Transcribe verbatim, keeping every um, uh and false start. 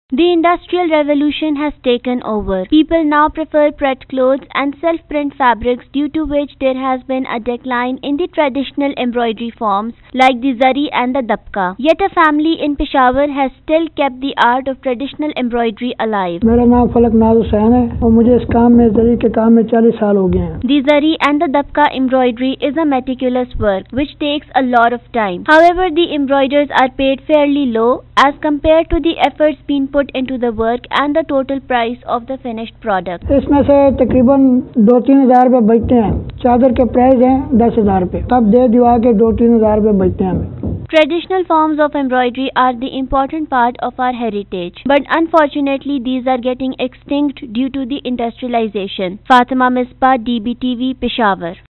The Industrial Revolution has taken over. People now prefer print clothes and self-print fabrics, due to which there has been a decline in the traditional embroidery forms like the zari and the dabka. Yet a family in Peshawar has still kept the art of traditional embroidery alive. मेरा नाम फलक नाज हुसैन है और मुझे इस काम में जरी के काम में चालीस साल हो गए हैं. The zari and the dabka embroidery is a meticulous work which takes a lot of time. However, the embroiders are paid fairly low as compared to the efforts being put into the work and the total price of the finished product. इसमें से तकरीबन दो तीन हजार रुपए बचते हैं. चादर के प्राइस हैं दस हजार रुपए. तब दे दिवा के दो तीन हजार रुपए बचते हैं हमें. Traditional forms of embroidery are the important part of our heritage, but unfortunately these are getting extinct due to the industrialization. Fatima Misbah, D B T V, Peshawar.